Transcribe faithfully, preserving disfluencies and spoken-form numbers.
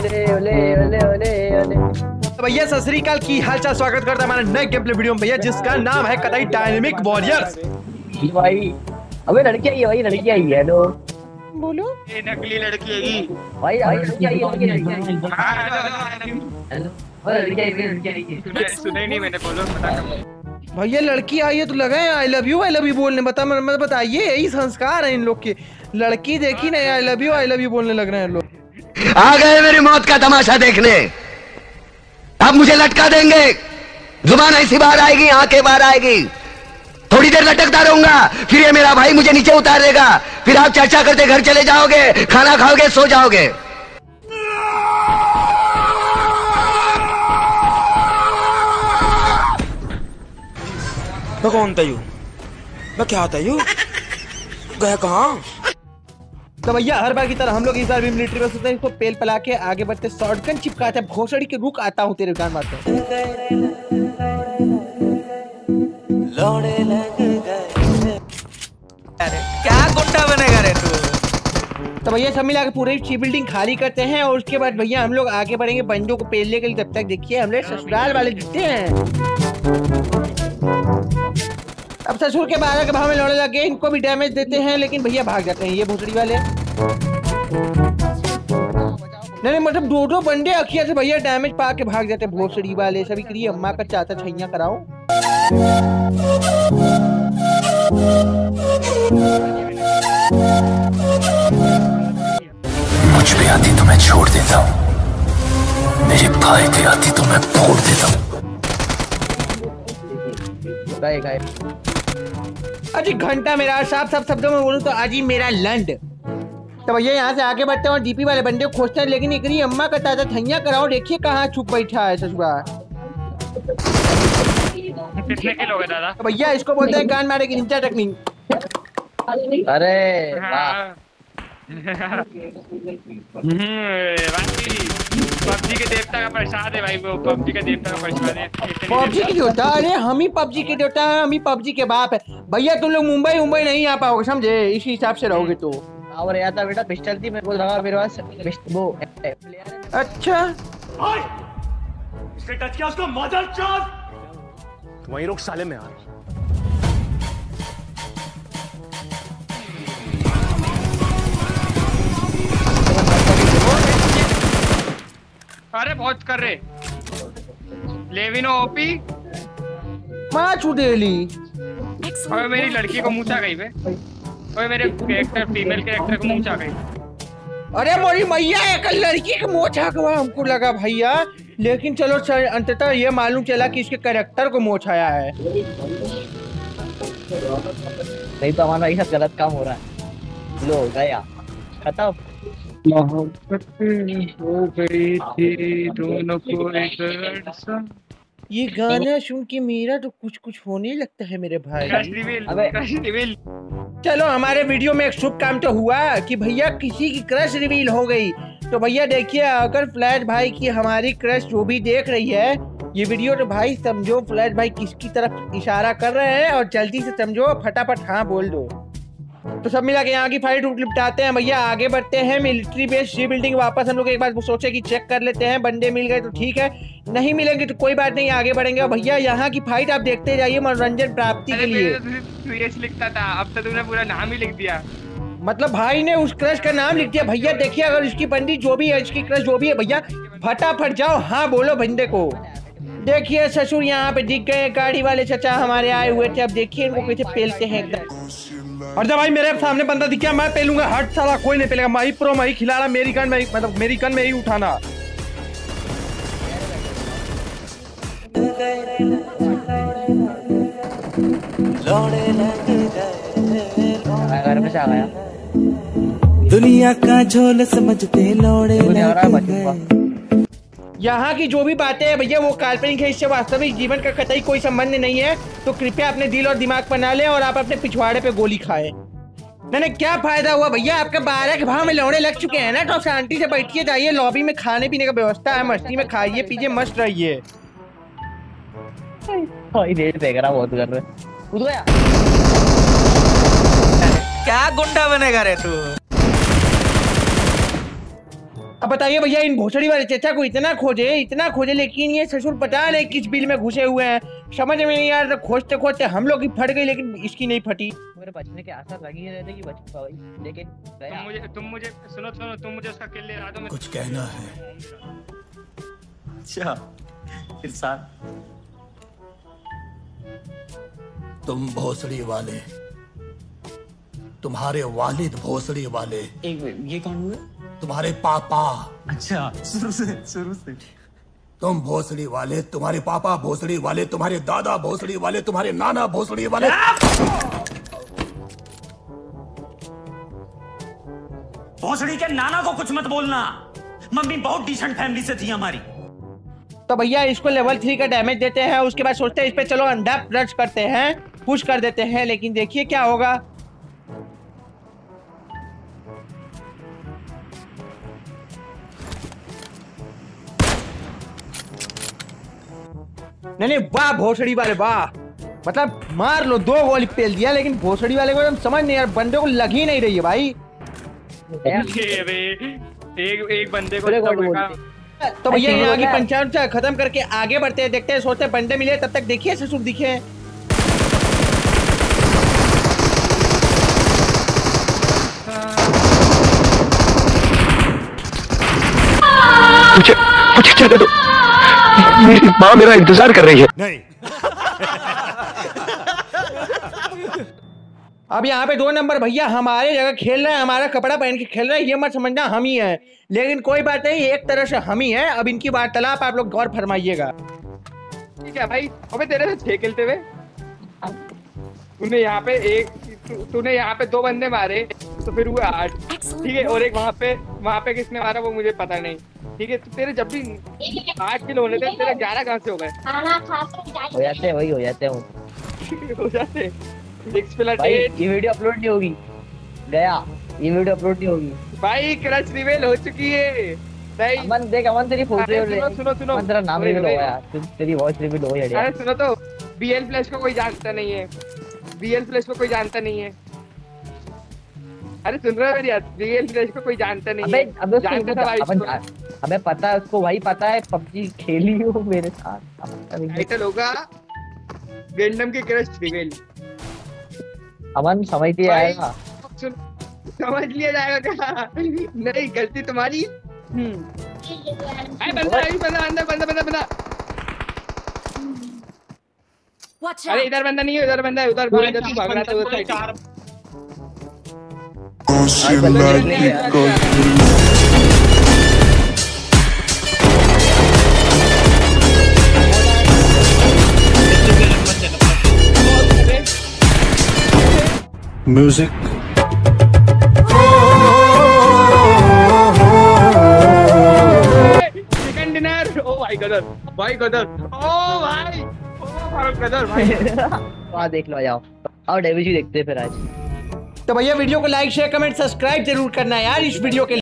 ओले ओले ओले ओले ओले। तो भैया सत श्री अकाल, की हाल चाल, स्वागत करता है हमारे नए गेम प्ले वीडियो में भैया, जिसका नाम है कटाई डायनेमिक वॉरियर्स। भाई अबे लड़की आई है भाई, लड़की आई है। हेलो बोलो। ये नकली लड़की है भाई, भाई लड़की आई है, लड़की आई है। हेलो भाई लड़की आई है, लड़की आई है। सुना ही नहीं मैंने, बोलो पता भैया लड़की आई है तो लगा है I love you I love you बोलने। बता मतलब बताइए, यही संस्कार है इन लोग के। लड़की देखी नहीं I love you I love you बोलने लग रहे हैं लोग। आ गए मेरी मौत का तमाशा देखने, अब मुझे लटका देंगे। जुबान ऐसी बाहर आएगी, आंखें बाहर आएगी, थोड़ी देर लटकता रहूंगा, फिर ये मेरा भाई मुझे नीचे उतार देगा, फिर आप चर्चा करते घर चले जाओगे, खाना खाओगे, सो जाओगे। मैं कौन था यू? मैं क्या था यू? गया कहाँ? तो भैया हर बार की तरह हम लोग इस बार भी मिलिट्री में सोचते हैं, इसको पेल पला के आगे बढ़ते शॉटगन चिपकाते हैं भोसड़ी के। रुक आता हूँ तेरे दुकान मारते क्या गुंडा बनेगा रे तू? तो भैया सब मिला के पूरी ची बिल्डिंग खाली करते हैं और उसके बाद भैया हम लोग आगे बढ़ेंगे बंदों को पेलने के लिए। तब तक देखिए हम लोग ससुराल वाले दिखते हैं। अब ससुर के बारह के भाव में लौड़ने लगे, इनको भी डैमेज देते हैं, लेकिन भैया भाग जाते हैं ये भोसड़ी वाले। नहीं नहीं मतलब दो दो बंदे अखिया से भैया डैमेज पा के भाग जाते हैं भोसड़ी वाले। सभी करिए अम्मा का चाचा छैया कराओ। मुझ पे आती तो मैं छोड़ देता हूँ, मेरे भाई पे आती तो मैं फोड़ देता हूँ। गाय गाय अजी घंटा मेरा, साफ साफ शब्दों में बोलूं तो अजी मेरा लंड। तो भैया यहाँ से आगे बढ़ते हैं और डीपी वाले बंदे को खोजते हैं, लेकिन एक अम्मा का ताजा छैया कराओ। देखिए कहाँ छुप बैठा है ससुरा। कितने किलो है दादा? तो भैया इसको बोलते हैं कान मारे की निंजा टेक्निक। अरे वाह पबजी के देवता का प्रसाद है भाई, वो पबजी के देवता का प्रसाद है। पबजी की देवता? अरे हम ही पबजी के देवता है, हम ही पबजी के बाप है भैया। तुम लोग मुंबई मुंबई नहीं आ पाओगे समझे, इसी हिसाब से रहोगे तो। और यार था बेटा पिस्टल थी, मैं बोल रहा मेरे पास वो अच्छा इसने टच किया उसको मदरचोद। वहीं रुक साले में यार। अरे बहुत कर रहे लेविनो ओपी माँ चुदेली। और मेरी लड़की को मूंछा गई बे, और मेरे कैरेक्टर फीमेल कैरेक्टर को मूंछा गई। अरे मोरी मैया एक लड़की का मोछ हकवा हमको लगा भैया, लेकिन चलो अंततः ये मालूम चला कि इसके कैरेक्टर को मोछ आया है। नहीं तो हमारा ये सब गलत काम हो रहा है। लो गया खत्म। मोहब्बत हो गई थी दोनों को एक सा। ये गाना सुन के मेरा तो कुछ कुछ होने लगता है मेरे भाई। अबे चलो हमारे वीडियो में एक शुभ काम तो हुआ कि भैया किसी की क्रश रिवील हो गई। तो भैया देखिए, अगर फ्लैश भाई की हमारी क्रश जो भी देख रही है ये वीडियो, तो भाई समझो फ्लैश भाई किसकी तरफ इशारा कर रहे हैं और जल्दी से समझो फटाफट हाँ बोल दो। तो सब मिला के यहाँ की फाइट निपटाते हैं भैया, आगे बढ़ते हैं। मिलिट्री बेस सी बिल्डिंग वापस हम लोग एक बार सोचे कि चेक कर लेते हैं, बंदे मिल गए तो ठीक है, नहीं मिलेंगे तो कोई बात नहीं, आगे बढ़ेंगे। और भैया यहाँ की फाइट आप देखते जाइए मनोरंजन प्राप्ति के लिए। लिखता था, अब तो तूने पूरा नाम ही लिख दिया। मतलब भाई ने उस क्रश का नाम लिख दिया भैया। देखिए अगर इसकी बंदी जो भी है, इसकी क्रश जो भी है भैया, फटाफट जाओ हाँ बोलो बंदे को। देखिए ससुर यहाँ पे दिख गए, गाड़ी वाले चचा हमारे आए हुए थे। अब देखिए इनको कैसे पेलते हैं एकदम। और जब भाई मेरे सामने बंदा दिख गया मैं पेलूंगा, हट साला कोई नहीं पेलेगा। माही प्रो माही खिलाना, मेरी गन में मतलब मेरी गन में ही उठाना। घर में से आ गया। दुनिया का झोल समझते लौड़े यहाँ की जो भी बातें हैं भैया वो काल्पनिक है, इससे वास्तविक जीवन का कतई कोई संबंध नहीं है। तो कृपया अपने दिल और दिमाग पर ना लें और आप अपने पिछवाड़े पे गोली खाएं। नहीं नहीं क्या फायदा हुआ भैया, आपके बारह के भाव में लौड़े लग चुके हैं ना, तो शांति से बैठिए जाइए। लॉबी में खाने पीने का व्यवस्था है, मस्ती में खाइए पीजिए मस्त रहिए। रेड फेंक रहा बहुत कर रहे। कूद गया। क्या गुंडा बनेगा रे तू? अब बताइए भैया, इन भोसड़ी वाले चचा को इतना खोजे इतना खोजे लेकिन ये ससुर पता नहीं किस बिल में घुसे हुए हैं, समझ में नहीं आ रहा। खोजते खोजते हम लोग की फट गई लेकिन इसकी नहीं फटी। मेरे बचने के आसार लगी रहे थे कि बच पाई, लेकिन तुम मुझे तुम मुझे सुनो सुनो तुम मुझे उसका किल ले रहा दो। कुछ कहना है? अच्छा इरशाद, तुम भोसड़ी वाले, तुम्हारे वालिद भोसड़ी वाले। एक मिनट, ये कौन हुए? तुम्हारे पापा। अच्छा, शुरू से शुरू से तुम भोसड़ी वाले, तुम्हारे पापा भोसड़ी वाले, तुम्हारे दादा भोसड़ी वाले, तुम्हारे नाना भोसड़ी वाले। भोसड़ी के नाना को कुछ मत बोलना, मम्मी बहुत डिसेंट फैमिली से थी हमारी। तो भैया इसको लेवल थ्री का डैमेज देते हैं, उसके बाद सोचते हैं इस पे चलो अंडा रश करते हैं, पुश कर देते हैं, लेकिन देखिए क्या होगा। नहीं नहीं, वाह भोसड़ी वाले वाह, मतलब मार लो, दो गोली पेल दिया, लेकिन भोसड़ी वाले को समझ नहीं यार, बंदे को लग ही नहीं रही है भाई। एक एक बंदे को तो भैया यहाँ की पंचायत खत्म करके आगे बढ़ते हैं, देखते हैं, सोचते हैं बंदे मिले, तब तक देखिए ससुर दिखे। मुझे मुझे जगह दो, मेरी माँ मेरा इंतजार कर रही है। नहीं। अब यहाँ पे दो नंबर भैया हमारे जगह खेल रहे हैं, हमारा कपड़ा पहन के खेल रहे हैं, ये मत समझना हम ही हैं, लेकिन कोई बात नहीं, एक तरह से हम ही हैं। अब इनकी वार्तालाप आप लोग गौर फरमाइएगा। ठीक है भाई, अबे तेरे से छह खेलते हुए तूने यहाँ पे एक तूने यहाँ पे दो बंदे मारे तो फिर हुए आठ, ठीक है, और एक वहाँ पे वहाँ पे किसने मारा वो मुझे पता नहीं, ठीक है। तो तेरे जब भी आठ किलो होने थे, तेरे ग्यारह कहाँ से हो गए? हो जाते हैं, वही हो जाते हैं हो जाते सिक्स प्लस भाई। एट। ये वीडियो अपलोड नहीं होगी, गया ये वीडियो अपलोड नहीं होगी भाई, क्रश रिवील हो चुकी है। नहीं अमन देख, अमन तेरी फोटो सुनो सुनो सुनो, अमन तेरा नाम रिवील हो गया, तेरी वॉइस रिवील हो गई। अरे सुनो तो, बीएल फ्लैश को कोई जानता नहीं है, बीएल फ्लैश को कोई जानता नहीं है। अरे सुन रहे हो मेरी बात, बीएल फ्लैश को कोई जानता नहीं है। अबे जानता था भाई अबे अबे पता है उसको भाई, पता है पबजी खेली हो मेरे साथ। टाइटल होगा गैंडम की क्रश रिवील। अमन समझ नहीं आएगा, समझ लिया जाएगा क्या? नहीं, गलती तुम्हारी। हम्म बंदा बंदा बंदा बंदा बंदा बंदा अरे इधर बंदा नहीं है, उधर बंदा है, उधर भाग जा, तू भाग रहा था उधर साइड। म्यूजिक। Chicken dinner. ओ भाई गदर, भाई गदर, ओ भाई, ओ भाई गदर भाई। वहाँ देख लो, जाओ आओ डेविजी देखते हैं फिर आज। तो भैया वीडियो को लाइक शेयर कमेंट सब्सक्राइब जरूर करना यार इस वीडियो के लिए।